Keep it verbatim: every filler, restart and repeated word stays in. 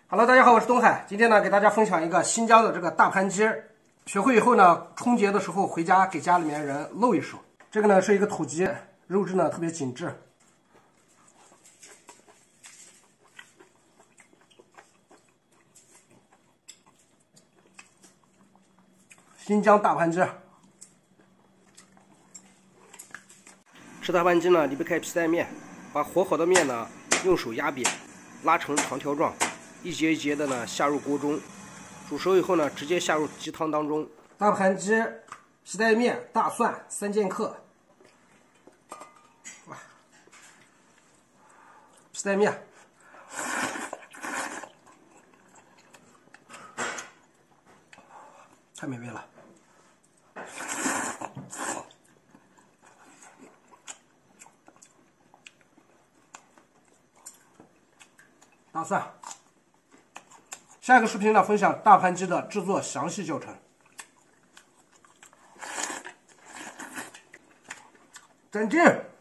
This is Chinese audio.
Hello， 大家好，我是东海。今天呢，给大家分享一个新疆的这个大盘鸡。学会以后呢，春节的时候回家给家里面人露一手。这个呢是一个土鸡，肉质呢特别紧致。新疆大盘鸡。吃大盘鸡呢，离不开皮带面。把和好的面呢，用手压扁，拉成长条状。 一节一节的呢下入锅中，煮熟以后呢，直接下入鸡汤当中。大盘鸡、皮带面、大蒜三剑客。哇，皮带面，太美味了。大蒜。 下一个视频呢，分享大盘鸡的制作详细教程。再见。